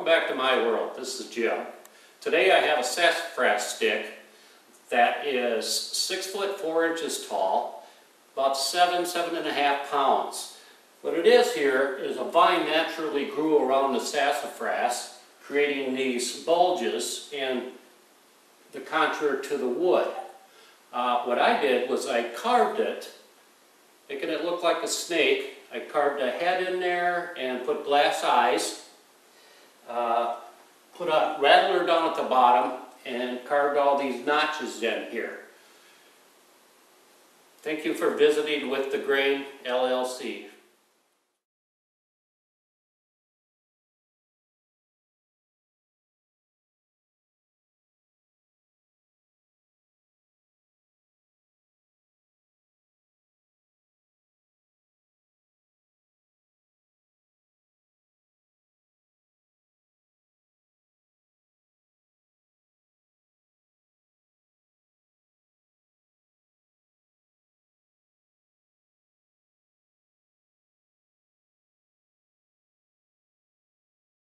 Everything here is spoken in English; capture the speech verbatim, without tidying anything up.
back to my world. This is Jim. Today I have a sassafras stick that is six foot four inches tall, about seven, seven and a half pounds. What it is here is a vine naturally grew around the sassafras, creating these bulges and the contour to the wood. Uh, what I did was I carved it, making it look like a snake. I carved a head in there and put glass eyes. Uh, put a rattler down at the bottom and carved all these notches in here. Thank you for visiting With the Grain, L L C.